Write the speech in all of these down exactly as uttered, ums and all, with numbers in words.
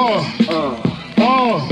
Uh, uh,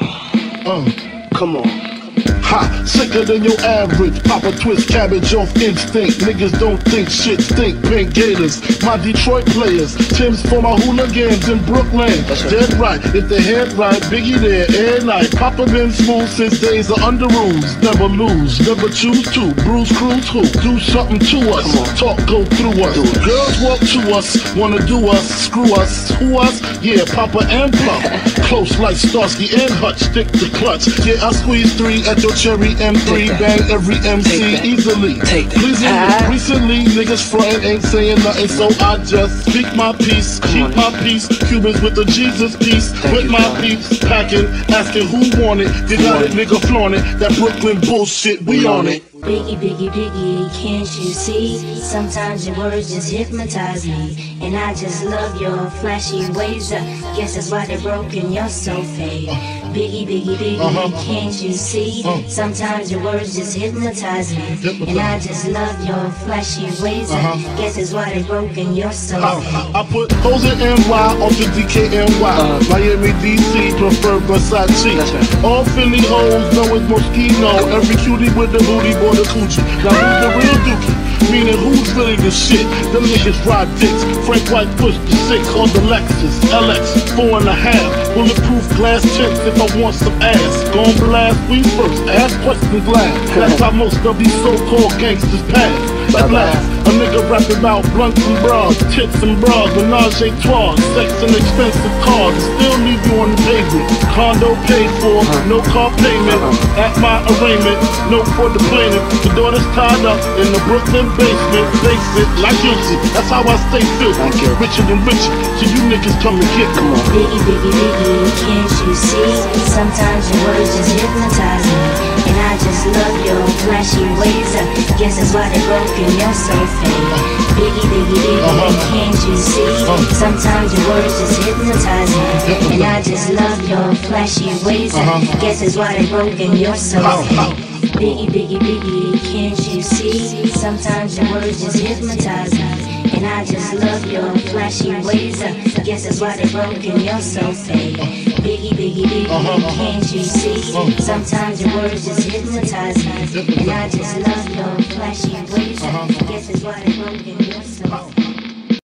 uh, uh. Come on. Ha, sicker than your average. Papa twist cabbage off instinct. Niggas don't think shit stink. Pink Gators, my Detroit players. Tim's for my hooligans in Brooklyn. Dead right, if the head right, Biggie there, air night. Papa been smooth since days of under rules. Never lose, never choose to. Bruise, cruise, who? Do something to us. Talk, go through us. Girls walk to us, wanna do us, screw us. Who us? Yeah, Papa and Papa. Close like Starsky and Hutch, stick to clutch. Yeah, I squeeze three at your cherry M three, bang every M C easily. Pleasingly, recently, niggas frontin' ain't saying nothing, so I just speak my peace, keep my peace. Cubans with the Jesus piece, with my peeps packing, asking who want it. You got it, nigga, flaunt it. That Brooklyn bullshit, we on it. Biggie, Biggie, Biggie, can't you see? Sometimes your words just hypnotize me, and I just love your flashy ways. I guess that's why they're broken, you're so fake. Biggie, Biggie, Biggie, uh-huh. Can't you see? Uh-huh. Sometimes your words just hypnotize me, hypnotize. And I just love your flashy ways. Uh-huh. I guess that's why they're broken, you're so uh-huh. fake. I put hoes in N Y on the D K N Y. Uh-huh. Miami, D C, prefer Versace. Right. All Philly hoes know it's Moschino. Every cutie with the booty boy the coochie. Now who's the real dookie? Meaning who's really the shit? Them niggas ride dicks. Frank White pushed the six on the Lexus L X four and a half. Bulletproof glass tips if I want some ass. Gon' blast we first. Ask questions last. That's how most of these so-called gangsters pass. At last, a nigga rapping about blunts and bras, tits and bras, menage a trois, sex and expensive cars, still leave you on the pavement. Condo paid for, no car payment. At my arraignment, no for the plaintiff. The daughter's tied up in the Brooklyn basement. Face it like guilty. That's how I stay filthy. Richer than richer, so you niggas come and get me. Biggie, Biggie, Biggie, can't you see? Sometimes your words just hypnotize me, and I just love your flashy ways. I guess that's why they're broken, you're so fake. Biggie, Biggie, Biggie, uh-huh. Can't you see? Uh-huh. Sometimes your words just hypnotize me, and I just love your flashy ways. Uh-huh. I guess that's why they're broken, you're so fake. Biggie, Biggie, Biggie, can't you see? Sometimes your words just hypnotize me, and I just love your flashy ways. I guess that's why they're broken, you're so fake. Biggie, Biggie, Biggie, uh-huh. Can't you see? Sometimes your words just hypnotize me, and I just love your flashy ways. I guess that's why they're broken, you're so fake.